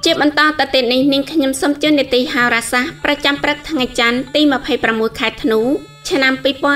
ជាបន្តទៅទៀតនេះនាងខ្ញុំសូមជូននីតិហោរាសាស្ត្រប្រចាំព្រឹកថ្ងៃច័ន្ទទី26ខែធ្នូឆ្នាំ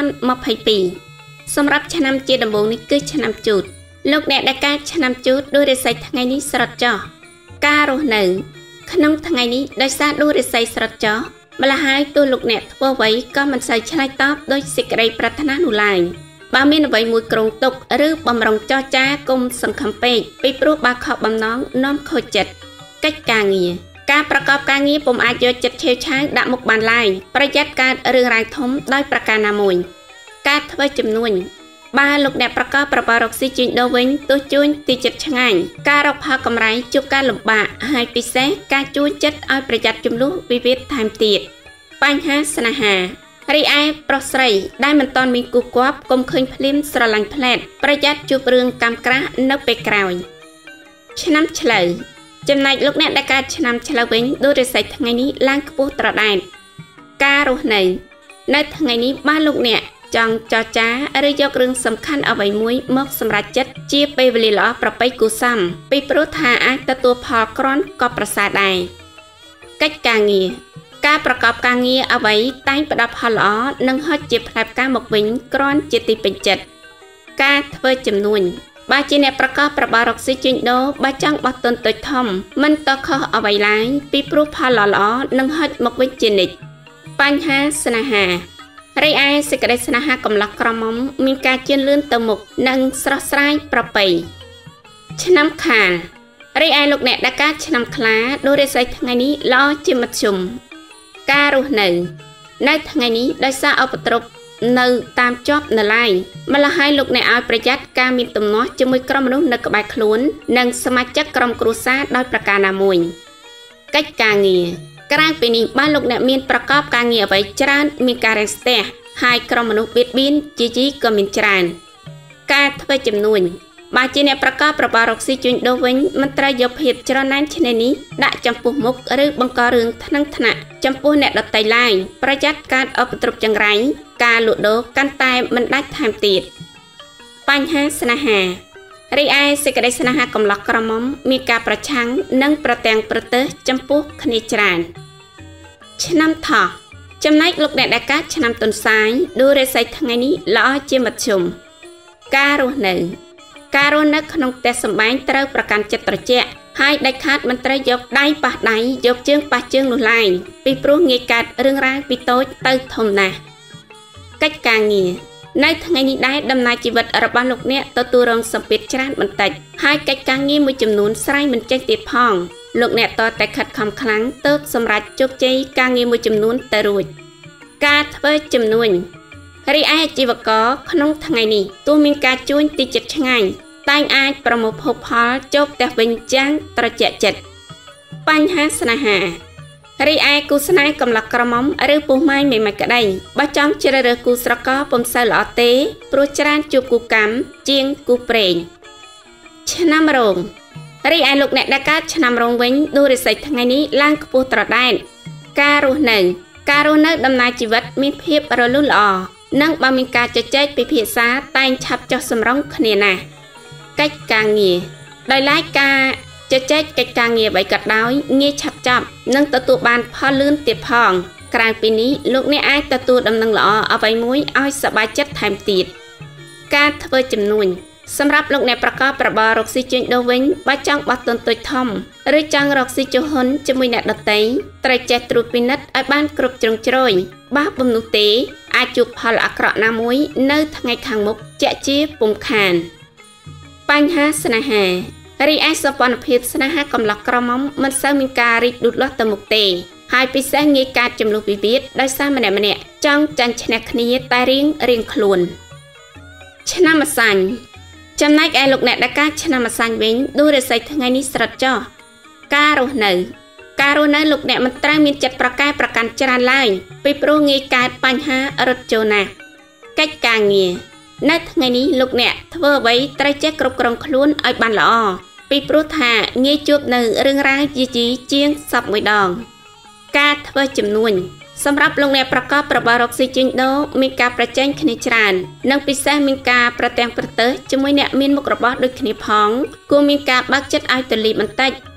2022សម្រាប់ឆ្នាំជាដំបូងនេះគឺឆ្នាំជូតលោកអ្នកដែលកើតឆ្នាំជូតដោយរាសីថ្ងៃនេះស្រត់ចោះការរស់នៅក្នុងថ្ងៃនេះដោយសារដោយរាសីស្រត់ចោះម្ល៉េះហើយទោះលោកអ្នកធ្វើអ្វីក៏មិនសូវឆ្លើយតបដោយសេចក្តីប្រាថ្នានោះឡើយបើមានអ្វីមួយក្រុងទុកឬបំរុងចរចាគុំសង្ឃឹមពេកពីព្រោះបើខកបំណងនាំខូចចិត្តកិច្ចការងារការប្រកបការងារពុំអាចយកចិត្តឆេវឆាវដាក់មុខបានឡើយប្រយ័ត្នកើតរឿងរ៉ាវធំដោយប្រការណាមួយការធ្វើចំនួនបើលោកអ្នកប្រកបប្រព័ន្ធរកស៊ីជួញដូរវិញទោះជួញទីចិត្តឆ្ងាញ់ការរកផលកម្រៃជួបការលំបាកហើយពិសេសការជួញចិត្តឲ្យប្រយ័ត្នចំនួនវិវាទថែមទៀតបញ្ហាស្នេហារីឯប្រុសស្រីដែលមិនទាន់មានគូគប់កុំឃើញភ្លាមស្រឡាញ់ផ្លែតប្រយ័ត្នជួបរឿងកម្មក្រាស់នៅពេលក្រោយឆ្នាំឆ្លូវចំណែកលោកអ្នកដែលកើតឆ្នាំឆ្លូវវិញដោយរាសីថ្ងៃនេះឡើងខ្ពស់ត្រដែតការរស់នៅថ្ងៃនេះបើលោកអ្នកចង់ចរចាឬយករឿងសំខាន់អ្វីមួយមកសម្រេចចិត្តជាពេលវេលាល្អប្រពៃគូសំពីព្រោះថាអាចទទួលផលគ្រាន់ក៏ប្រសើរដែរកិច្ចការងារការប្រកបការងារអ្វីតែងផ្ដល់ផលល្អនិងហុចជាផ្លែផ្កាមកវិញគ្រាន់ជាទីពេញចិត្តការធ្វើចំនួនបើជាអ្នកប្រកបប្របារកស៊ីជួញដូរបើចង់បោះទុនតូចធំមិនតខុសអ្វីឡើយពីព្រោះផលល្អៗនឹងហុចមកវិញជានិច្ចបញ្ហាស្នេហារីឯសេចក្តីស្នេហាកំឡោះក្រមុំមានការជឿនលឿនទៅមុខនិងស្រស់ស្រាយប្រពៃឆ្នាំខាលរីឯលោកអ្នកដែលកើតឆ្នាំខ្លាដោយរាសីថ្ងៃនេះល្អជាមធ្យមការរស់នៅថ្ងៃនេះដោយសារឧបទ្រពនៅតាមជាប់នៅឡើយម្ល៉េះហើយលោកអ្នកឲ្យប្រយ័ត្នការមានទំនាស់ជាមួយក្រុមមនុស្សនៅក្បែរខ្លួននិងសមាជិកក្រុមគ្រួសារដោយប្រការណាមួយកិច្ចការងារក្រៅពីនេះបើលោកអ្នកមានប្រកបការងារអ្វីច្រើនមានការរាំងស្ទះហើយក្រុមមនុស្សបៀតបៀនជាជីក៏មានច្រើនការធ្វើចំនួនបើជាអ្នកប្រកបប្រព័ន្ធរកស៊ីជួញដូរវិញមិនត្រូវយកភាពច្រណែនឈ្នានីសដាក់ចំពោះមុខឬបង្ករឿងថ្នាក់ថ្នាក់ចំពោះអ្នកដទៃឡើយប្រយ័ត្នការឧបទ្រពចង្រៃការលក់ដូរកាន់តែមិនដាច់ថែមទៀតបញ្ហាស្នេហារីឯសេចក្តីស្នេហាកំឡោះក្រមុំមានការប្រឆាំងនិងប្រទាំងប្រទើសចំពោះគ្នាច្រើនឆ្នាំថោះចំណែកលោកអ្នកដែលកើតឆ្នាំតុលសាយដោយរាសីថ្ងៃនេះល្អជាមធ្យមការរស់នៅក្នុងផ្ទះសម្បែងត្រូវប្រកាន់ចិត្តត្រជាក់ហើយដាច់ខាតមិនត្រូវយកដៃប៉ះដៃយកជើងប៉ះជើងនោះឡើយពីព្រោះងាយកើតរឿងរ៉ាវពីតូចទៅធំណាស់កិច្ចការងារនៅថ្ងៃនេះដែរដំណើរជីវិតរបស់លោកអ្នកទទួលរងសម្ពាធច្រើនបន្តិចហើយកិច្ចការងារមួយចំនួនស្រ័យមិនចេះទៀតផងលោកអ្នកតតែខិតខំខ្លាំងទើបសម្រេចជោគជ័យការងារមួយចំនួនទៅរួចការធ្វើចំនួនរីឯអាជីវករក្នុងថ្ងៃនេះទោះមានការជួញទីចិត្តឆ្ងាយតែងអាចប្រមូលភោគផលចូលផ្ទះវិញយ៉ាងត្រជាក់ចិត្តបញ្ហាស្នេហារីឯគូស្នេហ៍កំឡោះក្រមុំឬពុះម៉ាយមិនក្តីបើចង់ជ្រើសរើសគូស្រករពុំសូវល្អទេព្រោះច្រើនជួបគូកម្មជាងគូព្រេងឆ្នាំរោងរីឯលោកអ្នកដែលកើតឆ្នាំរោងវិញដោយរាសីថ្ងៃនេះឡើងខ្ពស់ត្រដែតការរស់នៅដំណើរជីវិតមានភាពរលូនល្អនិងបើមានការជជែកពិភាក្សាតែងឆាប់ចុះសម្រុងគ្នាណាស់កិច្ចការងារដោយឡែកការជជែកកិច្ចការងារអ្វីក៏ដោយងាយឆាប់ចប់និងទទួលបានផលលឿនទៀតផងក្រៅពីនេះលោកអ្នកអាចទទួលដំណឹងល្អអ្វីមួយឲ្យសប្បាយចិត្តថែមទៀតការធ្វើចំនួនសម្រាប់លោកអ្នកប្រកបរបររកស៊ីជួញដូរវិញបើចង់បោះទុនតូចធំឬចង់រកស៊ីជំហ៊ុនជាមួយអ្នកដទៃត្រូវចេះត្រួតពិនិត្យឲ្យបានគ្រប់ជ្រុងជ្រោយបើបំនោះទេអាចជួបផលអាក្រក់ណាមួយនៅថ្ងៃខាងមុខជាក់ជាពុំខានបញ្ហាស្នេហារីឯសម្ព័ន្ធភាពស្នេហាកំឡោះក្រមុំមិនសូវមានការរីកលូតលាស់ទៅមុខទេហើយពិសេសងាយកើតចំនួនវិវាទដោយសារម្នាក់ចង់ចាញ់ឈ្នះគ្នាតែរៀងខ្លួនឆ្នាំម្សាញ់ចំណែកឯលោកអ្នកដែលកើតឆ្នាំម្សាញ់វិញដោយរាសីថ្ងៃនេះស្រត់ចោះការរស់នៅលោកអ្នកមិនត្រូវមានចិត្តប្រកែប្រកាន់ច្រើនឡើយពីព្រោះងាយកើតបញ្ហារត់ចូលណាស់កិច្ចការងារនៅថ្ងៃនេះលោកអ្នកធ្វើអ្វីត្រូវចេះគ្រប់គ្រងខ្លួនឲ្យបានល្អពីព្រោះថាងាយជួបនៅរឿងរ៉ាវជាងសពមួយដងការធ្វើចំនួនសម្រាប់លោកអ្នកប្រកបរបររកស៊ីជួញដូរមានការប្រជែងគ្នាច្រើននិងពិសេសមានការប្រទាំងប្រទើសជាមួយអ្នកមានមុខរបរដូចគ្នាផងគួរមានការបើកចិត្តឲ្យទូលាយបន្តិច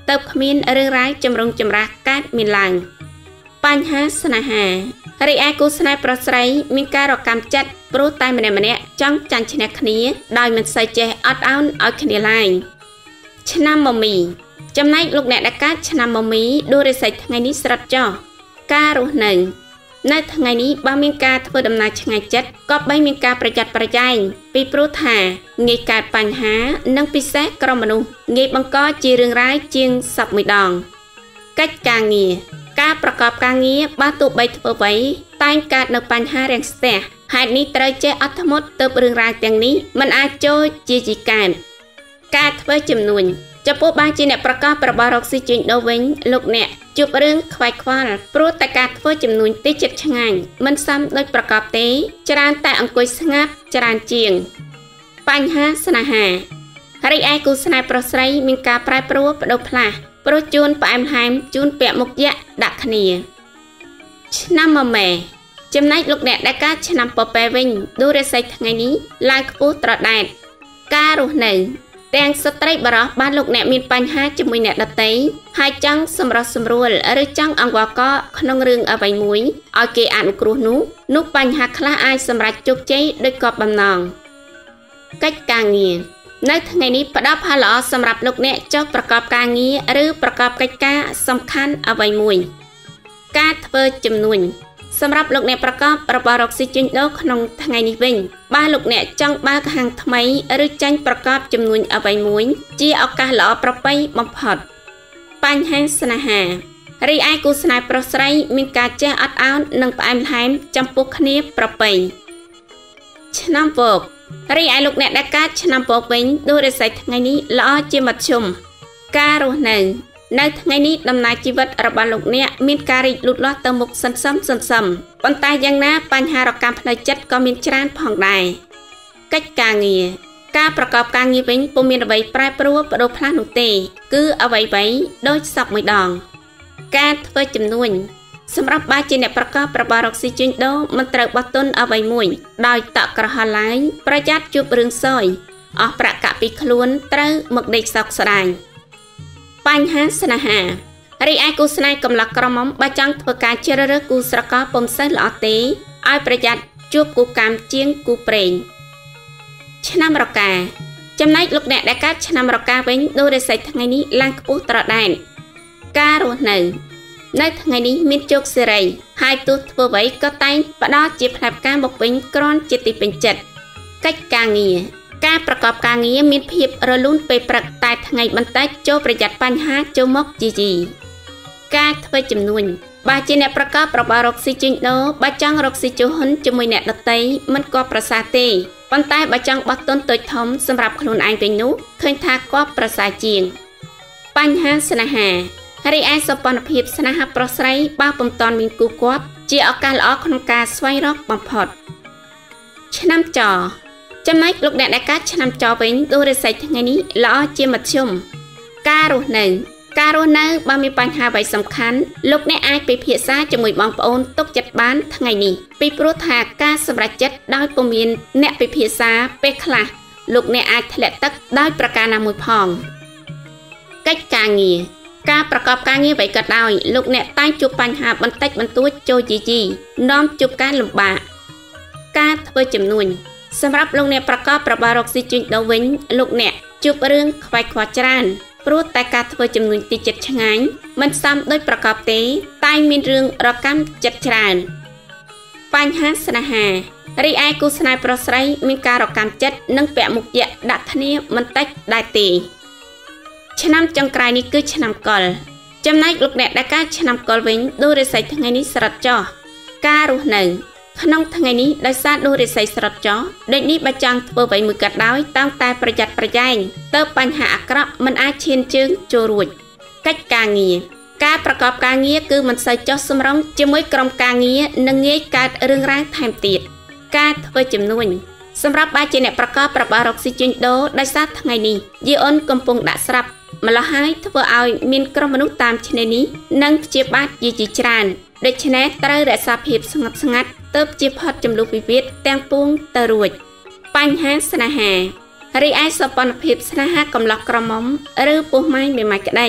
เติบขมิ้นเรื่องร้ายจำรงจำรักการมีลังปัญหาสนาหารีไอกูสนายประสายมีการรกำจัดโปรตายมันในจ้องจันชนะคณีได้มันใส่ใจอัดเอาเอาคณีไลชนะมมีจำนายลูกแหนดักการชนะมมีดูได้ใส่ทั้งไงนี้สลับจ่อการุหนึ่งในทั้งไงนี้บางมีการทำดำนาชงายจัดก็ใบมีการประจัดประจัยปีโปรธาเงยการปัญหานังปิเศษกรมนุเงยบังก็จีเรื่องร้ายจีงสับมือดองกัดกางเงียการประกอบการเงียบาตุใบทบไว้ใต้การนปัญหาแรงเสียหายนี้เตยเจอัตมดเติบเรื่องรายอย่างนี้มันอาจโจจีจีการทบจำนวนจะพบบางจีเนประกอบประบารอกซิจินโดเวนลูกเนี่ยจุบเรื่องควายควาลโปรแต่การทบจำนวนติดจัดช่างมันซ้ำโดยประกอบเตจรานแต่อังกุยสงับจรานเจียงปัญหาสนาหาริไอกูสนายประสายมีการปลายปรัวประดพลาโปรจูนปะแอมไฮม์จูนเปียมุกยะดักขณีชนะมาแม่จำนายลูกแดดได้การชนะปอเปวิงดูได้ใส่ทั้งไงนี้ลายกูตรอดแดดการุหนึ่งแดงสตรีบรอบ้านลูกแดดมีปัญหาจมูกแดดดัดเตยหายจังสมรสมรวลหรือจังอังวาก็ขนมเรื่องเอาไปมุ้ยเอาเกอันกรูนุปัญหาคลาอายสำหรับจุกใจด้วยกอบบำนองกัดกางเงียในทั้งไงนี้ประดับพาหล่อสำหรับลูกเนี่ยเจ้าประกอบการงี้หรือประกอบกิจการสำคัญเอาไว้มวยการทบจำนวนสำหรับลูกเนี่ยประกอบประบารอกซิจินโดขนมทั้งไงนี้วิ่งบ้านลูกเนี่ยจ้องบ้าหางทำไมหรือจังประกอบจำนวนเอาไว้มวยจีเอาการหล่อประไปบำพอดปัญหาสนาหารีไอกูสนายประสายมีการเจ้าอัดเอาหนึ่งปลายไฮม์จำปุกนี้ประไปชนะโบกรีไอลูกเนี่ยได้การชนะโบกวิ่งดูได้ใส่ทั้งไงนี้ล้อจีมัดชมการุหนึ่งในทั้งไงนี้ดำนายชีวิตระบาดลูกเนี่ยมีการหลุดล้อเติมมุกซ้ำๆปัญตายยังนะปัญหารการพลังจัดก็มีจานผ่องได้กัดกางเงียการประกอบการงีวิ่งปุ่มมีระบายปลายปรัวประดพลานุเตคือเอาไว้ไว้โดยสับมือดองการทบจำนวนสำหรับบาจีเนประกอบประบารอกซิจินโดมันตรบัตต้นเอาไว้มวยโดยตะกระหายประยัดจุบเรื่องซอยออกประกาศปีคล้วนตรหมกเด็กสอกสดายปัญหาสนาหารีไอกูสนายกำลังกระหม่อมบาจังทบการเชรกูสระกอปมเส้นหล่อเตไอประยัดจุบกูกามเจียงกูเปร่งชนะมรกาจำนายลูกแดดได้การชนะมรกาเว้นโดยได้ใส่ทั้งไงนี้ลังกูตรอดได้การุหนึ่งในทั้งไงนี้มีโจกเสรีหายตัวทบไว้ก็ไต่ปะดอจีบแผลการบกวิ่งกรอนจิตติเป็นจัดกัดกางเงียการประกอบการเงียมีเพียบระลุ่นไปประกตายทั้งไงบรรทัดโจประหยัดปัญหาโจมกจีการทบจำนวนบาจีเนประกอบประบารอกซิจินโดบาจังรอกซิจูหันจมวยเนตไตมันก็ประสาเตปันใต้บาจังบัดต้นตัวทอมสำหรับขลุ่นไอเป็นนุเคยทาก็ประสาเจียงปัญหาสนาหารีไอสปอนพิบสนาหาประสายบ้าปมตอนมีกูกวบจีออกการล้อขนมกาสไวรอกบำพอดชนะจอจำนายลูกแดดได้การชนะจอเป็นดูได้ใส่ทั้งไงนี้ล้อเจียมัดชมการุหนึ่งการุหนึ่งบางมีปัญหาใบสำคัญลูกในไอไปเพียซ่าจมูกบางปอนตกจัดบ้านทั้งไงนี้ไปโปรธาการสำหรับจัดได้ปมีนเนะไปเพียซ่าไปคลาลูกในไอทะเลตักได้ประการนามวยพองกัดกางเงียการประกอบการงี้ไว้ก็ได้ลูกเนี่ยตั้งจุดปัญหาบรรทัดบรรทุกโจจีน้อมจุดการลำบากการทบจำนวนสำหรับลูกเนี่ยประกอบประบารอกซิจินโดวินลูกเนี่ยจุดเรื่องควายขวาจานปรุแต่การทบจำนวนติดจัดช่างมันซ้ำโดยประกอบเตะใต้มีเรื่องระกำจัดจานปัญหาสนาหารีไอกูสนายประสายมีการระกำจัดนั่งแปะมุกเยะดักทนี้มันตัดได้ตีชนะจังไกรนี้คือชนะกอลจำนายลูกแดดได้การชนะกอลวิ่งดูได้ใส่ทั้งไงนี้สลัดจ่อการุหนึ่งขนมทั้งไงนี้ได้ซาดูได้ใส่สลัดจ่อเด็กนี้บาจังเปิดใบมือกัดดาวตั้งแต่ประหยัดประหยัดเติมปัญหาอักระมันอาเชียนจึงโจรุยกัดกางเงียการประกอบการเงียคือมันใส่จ่อสมรองจะไม่กรมการเงียนังเงียการเรื่องร้ายแถมติดการทบจำนวนสำหรับบาเจเนประกอบประบารอกซิจินโดได้ซาทั้งไงนี้ยีอ้นกำปงดักสลับมาละให้ทว่าเอามีนกรมมนุษย์ตามชนิดนี้นั่งเจียบาดยีจีจานโดยชนะตราเรศาพิบสงัดเติบเจียพอดจำลูกวิวิตแตงปุงตะรวจปัญหาสนาหารีไอสปอนพิบสนาหากำลังกระมอมหรือปูไม้ใหม่ๆก็ได้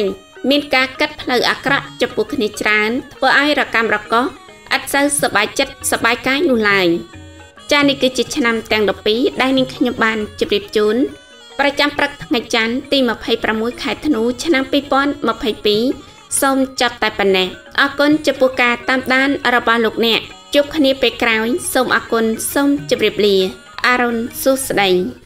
មានការកាត់ផ្លូវអាក្រក់ចំពោះគ្នាច្រើនធ្វើឲ្យរកម្មរកោអត់សូវសប្បាយចិត្តសប្បាយកាយនោះឡើយចានេះគឺជាឆ្នាំទាំង12ដែលនាងខ្ញុំបានជម្រាបជូនប្រចាំព្រឹកថ្ងៃច័ន្ទទី26ខែធ្នូឆ្នាំ2022សូមចាប់តែប៉ុណ្ណេះអរគុណចំពោះការតាមដានរបស់លោកអ្នកជួបគ្នាពេលក្រោយសូមអរគុណសូមជម្រាបលាអរុនសុស្ដី